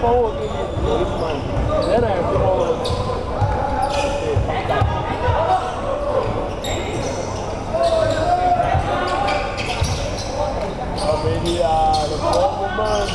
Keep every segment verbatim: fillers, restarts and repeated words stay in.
forward in this month. Then I have to forward. Already uh, the four woman.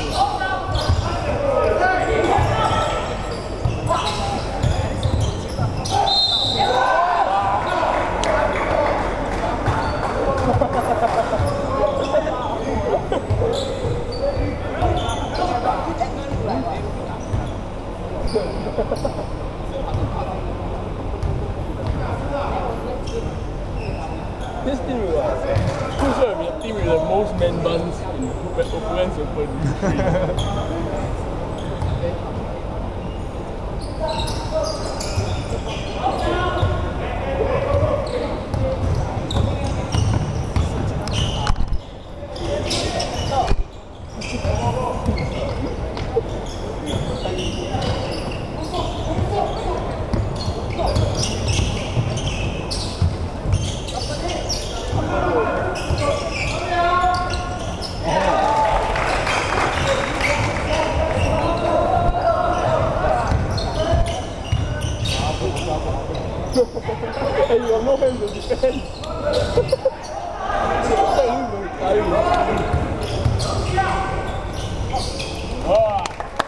This team was who's sure the team with the most man buns in Opulence Open. Hey, you have no hands to defend. Ah.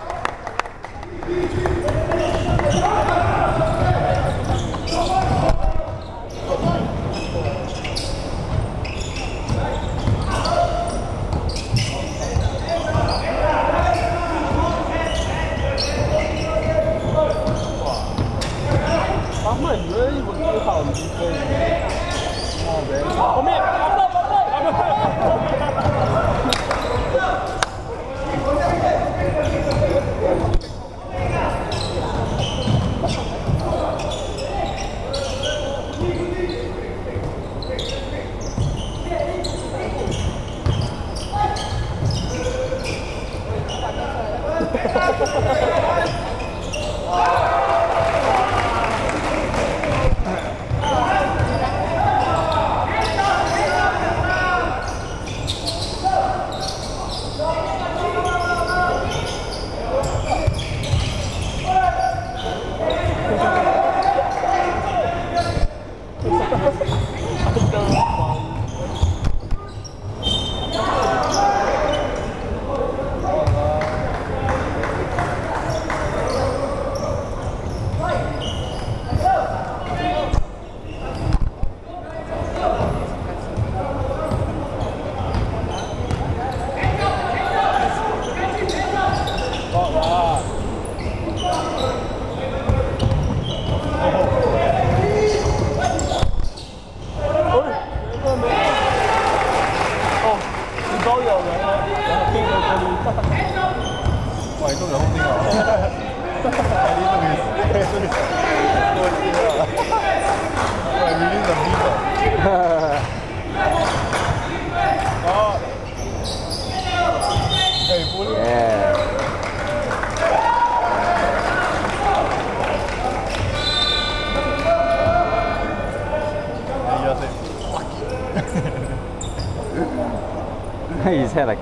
Ahmad really would do how to play. Oh, man. Come here! His head like.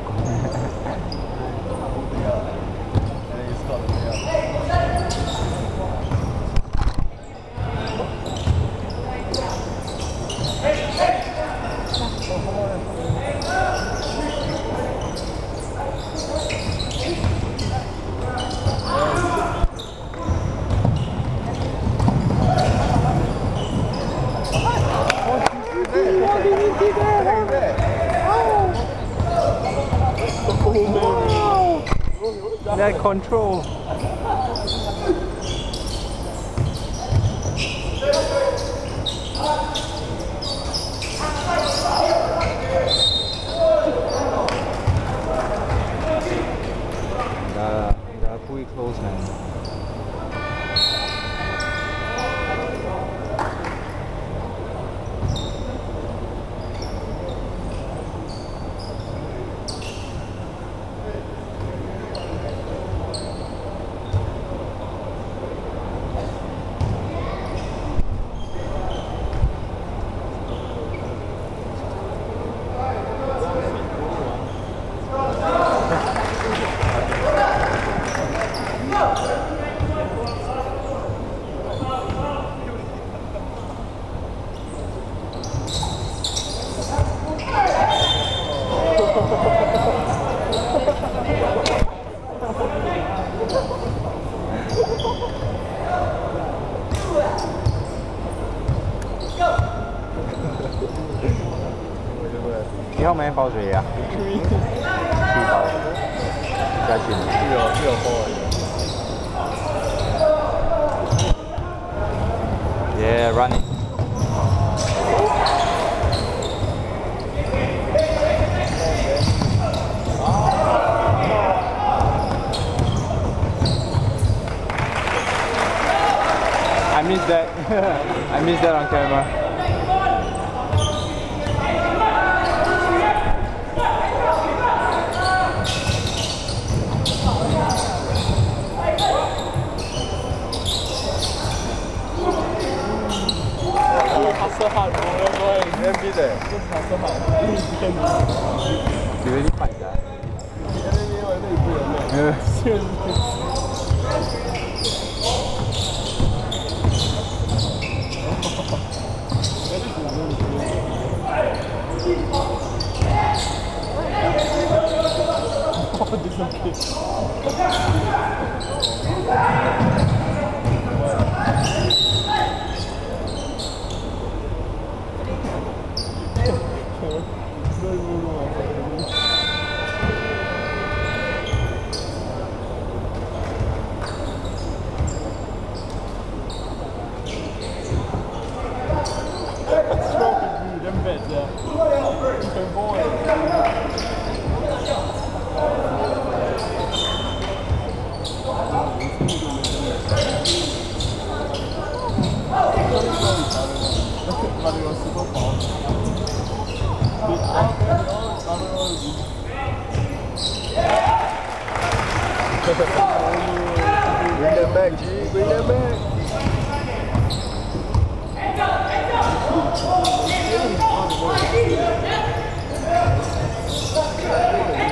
That control. Gotta, gotta pull it close, man. 咩包住嘢啊？ 黐包，加錢。 呢個呢個波嚟嘅。 Yeah, running. I missed that. I missed that on camera. Hustle hard, boy. Every day. Just hustle hard. You really fight that. Seriously. Oh, this is kids. Bring them back, G. Bring them back. Hey,